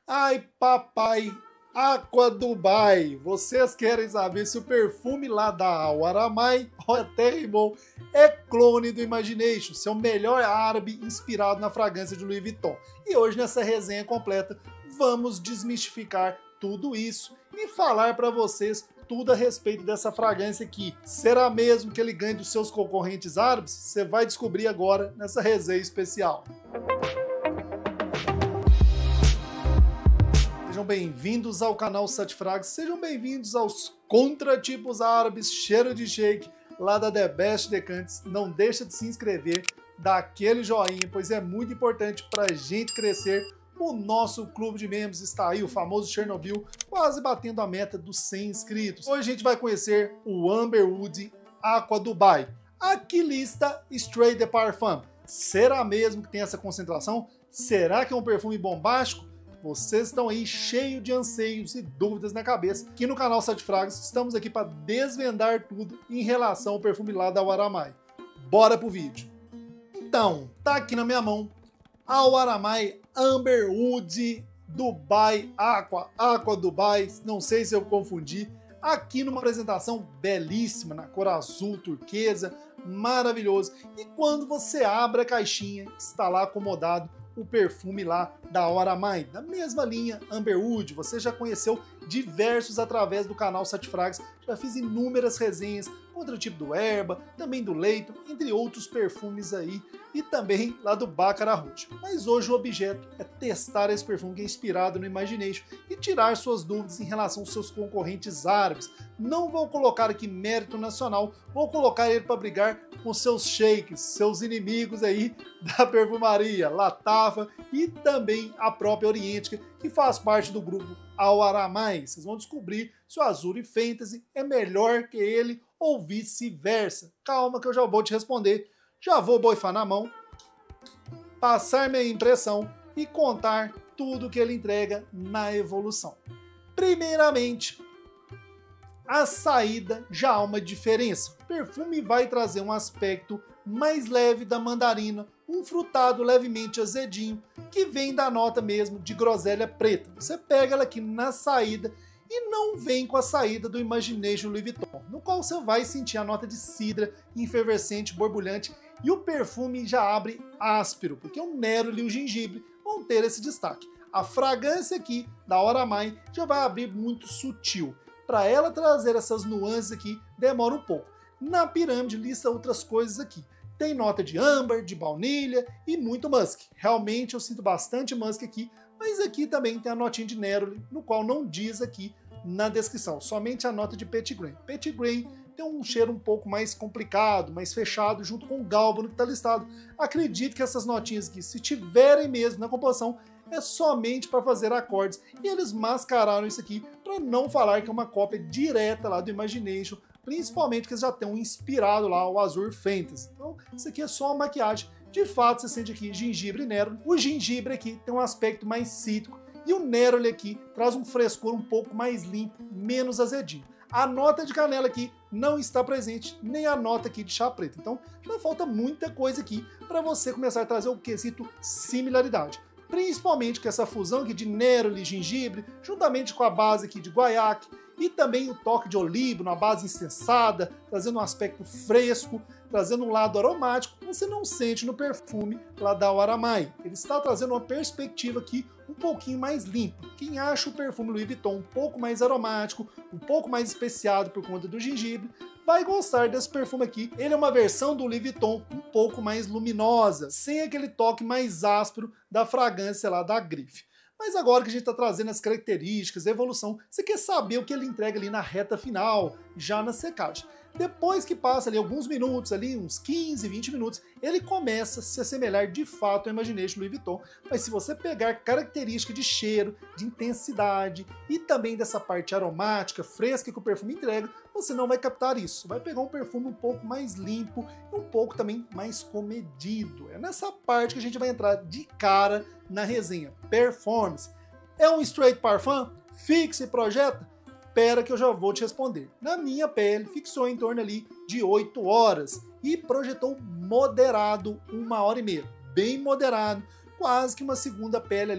Ai, papai, Aqua Dubai. Vocês querem saber se o perfume lá da Awaramai, olha, até rimou, é clone do Imagination, seu melhor árabe inspirado na fragrância de Louis Vuitton. E hoje, nessa resenha completa, vamos desmistificar tudo isso e falar para vocês tudo a respeito dessa fragrância aqui. Será mesmo que ele ganha dos seus concorrentes árabes? Você vai descobrir agora nessa resenha especial. Sejam bem-vindos ao canal Satfrags, sejam bem-vindos aos contratipos árabes, cheiro de shake, lá da The Best Decantes. Não deixa de se inscrever, dá aquele joinha, pois é muito importante para a gente crescer. O nosso clube de membros está aí, o famoso Chernobyl, quase batendo a meta dos 100 inscritos. Hoje a gente vai conhecer o Amberwood Aqua Dubai. Aqui lista Straight de Parfum. Será mesmo que tem essa concentração? Será que é um perfume bombástico? Vocês estão aí cheios de anseios e dúvidas na cabeça. Aqui no canal Satfrags estamos aqui para desvendar tudo em relação ao perfume lá da Awaramai. Bora pro vídeo. Então, tá aqui na minha mão a Awaramai Amberwood Dubai Aqua Dubai, não sei se eu confundi, aqui numa apresentação belíssima, na cor azul turquesa, maravilhoso. E quando você abre a caixinha, está lá acomodado o perfume lá da Awaramai, da mesma linha Amberwood. Você já conheceu diversos através do canal Satfrags, já fiz inúmeras resenhas contra o tipo do Herba, também do Leighton, entre outros perfumes aí, e também lá do Baccarat Rouge. Mas hoje o objeto é testar esse perfume que é inspirado no Imagination e tirar suas dúvidas em relação aos seus concorrentes árabes. Não vou colocar aqui mérito nacional, vou colocar ele para brigar com seus sheiks, seus inimigos aí da perfumaria, Latafa e também a própria Orientica, que faz parte do grupo Awaramai. Vocês vão descobrir se o Azuri Fantasy é melhor que ele ou vice-versa. Calma que eu já vou te responder. Já vou boifar na mão, passar minha impressão e contar tudo que ele entrega na evolução. Primeiramente, a saída já há uma diferença. O perfume vai trazer um aspecto mais leve da mandarina, um frutado levemente azedinho, que vem da nota mesmo de groselha preta. Você pega ela aqui na saída e não vem com a saída do Imagination Louis Vuitton, no qual você vai sentir a nota de cidra efervescente, borbulhante, e o perfume já abre áspero, porque o neroli e o gengibre vão ter esse destaque. A fragrância aqui da Awaramai já vai abrir muito sutil. Para ela trazer essas nuances aqui, demora um pouco. Na pirâmide lista outras coisas aqui. Tem nota de âmbar, de baunilha e muito musk. Realmente eu sinto bastante musk aqui, mas aqui também tem a notinha de neroli, no qual não diz aqui na descrição, somente a nota de Petit Grain. Petit Grain tem um cheiro um pouco mais complicado, mais fechado, junto com o Galbano que está listado. Acredito que essas notinhas aqui, se tiverem mesmo na composição, é somente para fazer acordes, e eles mascararam isso aqui para não falar que é uma cópia direta lá do Imagination, principalmente que eles já estão inspirado lá o Azure Fantasy. Então isso aqui é só uma maquiagem. De fato você sente aqui gengibre e neroli. O gengibre aqui tem um aspecto mais cítrico e o neroli aqui traz um frescor um pouco mais limpo, menos azedinho. A nota de canela aqui não está presente, nem a nota aqui de chá preto. Então já falta muita coisa aqui para você começar a trazer o quesito similaridade. Principalmente com essa fusão aqui de neroli e gengibre, juntamente com a base aqui de guaiac, e também o toque de oliva na base incensada, trazendo um aspecto fresco, trazendo um lado aromático que você não sente no perfume lá da Awaramai. Ele está trazendo uma perspectiva aqui um pouquinho mais limpa. Quem acha o perfume Louis Vuitton um pouco mais aromático, um pouco mais especiado por conta do gengibre, vai gostar desse perfume aqui. Ele é uma versão do Louis Vuitton um pouco mais luminosa, sem aquele toque mais áspero da fragrância lá da Grife. Mas agora que a gente está trazendo as características, a evolução, você quer saber o que ele entrega ali na reta final, já na secagem. Depois que passa ali alguns minutos, ali uns 15, 20 minutos, ele começa a se assemelhar de fato ao Imagination Louis Vuitton. Mas se você pegar característica de cheiro, de intensidade e também dessa parte aromática, fresca que o perfume entrega, você não vai captar isso. Vai pegar um perfume um pouco mais limpo e um pouco também mais comedido. É nessa parte que a gente vai entrar de cara na resenha. Performance. É um straight parfum? Fixa e projeta? Espera que eu já vou te responder. Na minha pele, fixou em torno ali de 8 horas e projetou moderado 1 hora e meia. Bem moderado, quase que uma segunda pele ali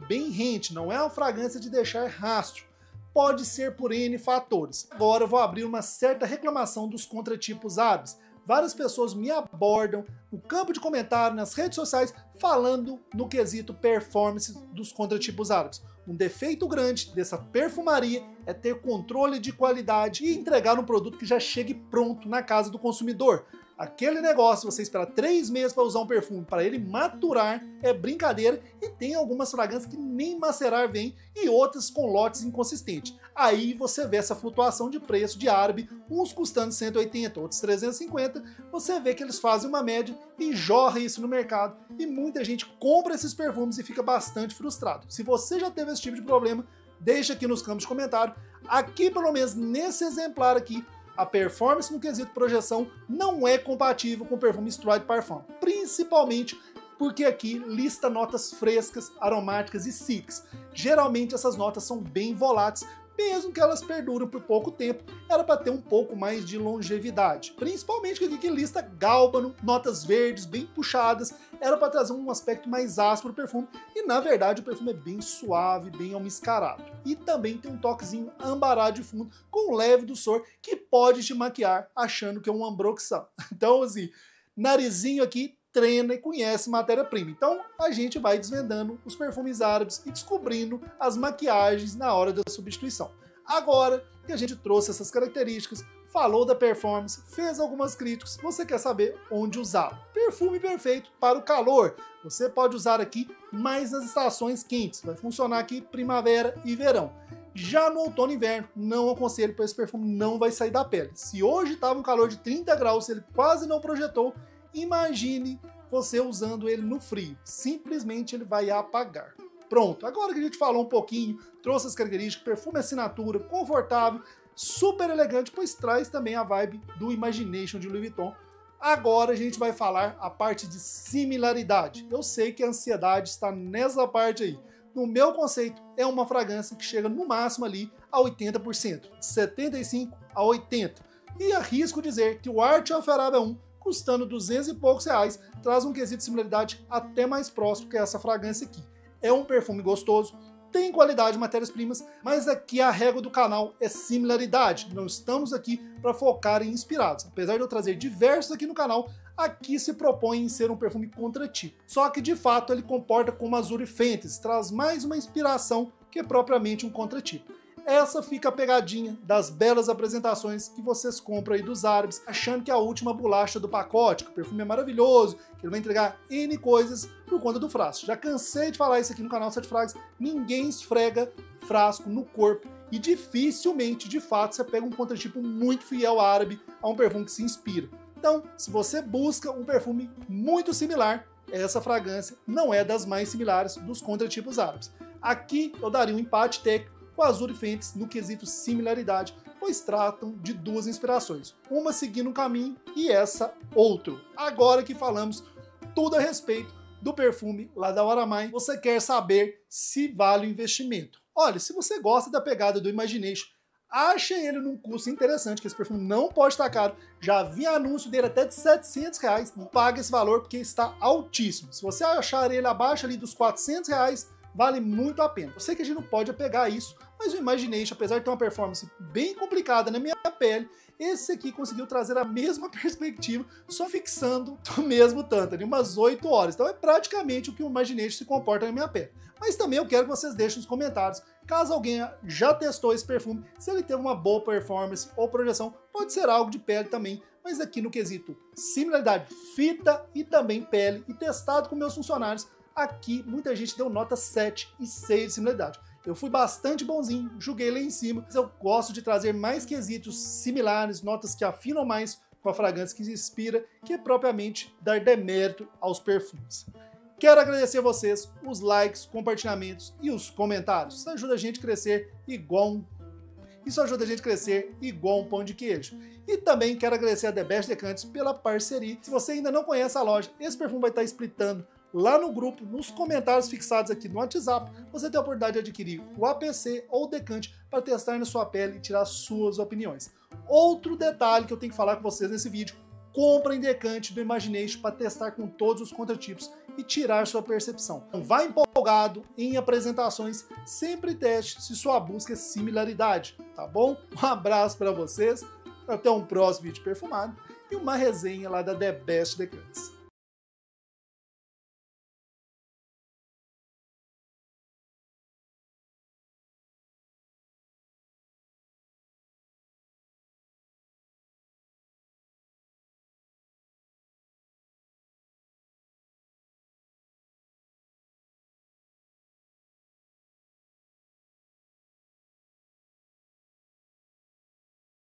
bem rente, não é uma fragrância de deixar rastro. Pode ser por N fatores. Agora eu vou abrir uma certa reclamação dos contratipos árabes. Várias pessoas me abordam no campo de comentário, nas redes sociais, falando no quesito performance dos contratipos árabes. Um defeito grande dessa perfumaria é ter controle de qualidade e entregar um produto que já chegue pronto na casa do consumidor. Aquele negócio de você esperar 3 meses para usar um perfume, para ele maturar, é brincadeira, e tem algumas fragrâncias que nem macerar vem e outras com lotes inconsistentes. Aí você vê essa flutuação de preço de árabe, uns custando 180, outros 350, você vê que eles fazem uma média e jorra isso no mercado, e muita gente compra esses perfumes e fica bastante frustrado. Se você já teve esse tipo de problema, deixa aqui nos campos de comentário. Aqui, pelo menos nesse exemplar aqui, a performance no quesito projeção não é compatível com o perfume Eau de Parfum, principalmente porque aqui lista notas frescas, aromáticas e cítricas. Geralmente essas notas são bem voláteis, mesmo que elas perduram por pouco tempo, era para ter um pouco mais de longevidade. Principalmente aqui que lista gálbano, notas verdes bem puxadas, era para trazer um aspecto mais áspero pro perfume, e na verdade o perfume é bem suave, bem almiscarado. E também tem um toquezinho ambarado de fundo, com um leve doçor, que pode te maquiar achando que é um ambroxan. Então assim, narizinho aqui treina e conhece matéria-prima. Então a gente vai desvendando os perfumes árabes e descobrindo as maquiagens na hora da substituição. Agora que a gente trouxe essas características, falou da performance, fez algumas críticas, você quer saber onde usá-lo. Perfume perfeito para o calor. Você pode usar aqui mais nas estações quentes. Vai funcionar aqui primavera e verão. Já no outono e inverno, não aconselho, porque esse perfume não vai sair da pele. Se hoje estava um calor de 30 graus, ele quase não projetou, imagine você usando ele no frio, simplesmente ele vai apagar. Pronto, agora que a gente falou um pouquinho, trouxe as características, perfume assinatura, confortável, super elegante, pois traz também a vibe do Imagination de Louis Vuitton. Agora a gente vai falar a parte de similaridade. Eu sei que a ansiedade está nessa parte aí. No meu conceito, é uma fragrância que chega no máximo ali a 80%, de 75% a 80%. E arrisco dizer que o Art of Arabia 1, custando 200 e poucos reais, traz um quesito de similaridade até mais próximo que essa fragrância aqui. É um perfume gostoso, tem qualidade de matérias-primas, mas aqui a régua do canal é similaridade. Não estamos aqui para focar em inspirados. Apesar de eu trazer diversos aqui no canal, aqui se propõe em ser um perfume contratipo. Só que de fato ele comporta como Azure Fantasy, traz mais uma inspiração que propriamente um contratipo. Essa fica a pegadinha das belas apresentações que vocês compram aí dos árabes, achando que é a última bolacha do pacote, que o perfume é maravilhoso, que ele vai entregar N coisas por conta do frasco. Já cansei de falar isso aqui no canal 7 Frags, ninguém esfrega frasco no corpo e dificilmente, de fato, você pega um contratipo muito fiel árabe a um perfume que se inspira. Então, se você busca um perfume muito similar, essa fragrância não é das mais similares dos contratipos árabes. Aqui eu daria um empate técnico com Azure Fantasy no quesito similaridade, pois tratam de duas inspirações, uma seguindo um caminho e essa outro. Agora que falamos tudo a respeito do perfume lá da Waramai, você quer saber se vale o investimento. Olha, se você gosta da pegada do Imagination, acha ele num custo interessante, que esse perfume não pode estar caro, já vi anúncio dele até de 700 reais, não paga esse valor porque está altíssimo. Se você achar ele abaixo ali dos 400 reais, vale muito a pena. Eu sei que a gente não pode apegar isso, mas o Imagination, apesar de ter uma performance bem complicada na minha pele, esse aqui conseguiu trazer a mesma perspectiva, só fixando o mesmo tanto, ali umas 8 horas. Então é praticamente o que o Imagination se comporta na minha pele. Mas também eu quero que vocês deixem nos comentários, caso alguém já testou esse perfume, se ele teve uma boa performance ou projeção, pode ser algo de pele também, mas aqui no quesito similaridade, fita e também pele, e testado com meus funcionários, aqui muita gente deu nota 7 e 6 de similaridade. Eu fui bastante bonzinho, julguei lá em cima, mas eu gosto de trazer mais quesitos similares, notas que afinam mais com a fragrância que se inspira, que é propriamente dar demérito aos perfumes. Quero agradecer a vocês, os likes, compartilhamentos e os comentários. Isso ajuda a gente a crescer igual um pão de queijo. E também quero agradecer a The Best Decantes pela parceria. Se você ainda não conhece a loja, esse perfume vai estar splitando lá no grupo, nos comentários fixados aqui no WhatsApp, você tem a oportunidade de adquirir o APC ou o decante para testar na sua pele e tirar suas opiniões. Outro detalhe que eu tenho que falar com vocês nesse vídeo, comprem decante do Imagination para testar com todos os contratipos e tirar sua percepção. Então, vá empolgado em apresentações, sempre teste se sua busca é similaridade, tá bom? Um abraço para vocês, até um próximo vídeo perfumado e uma resenha lá da The Best Decantes.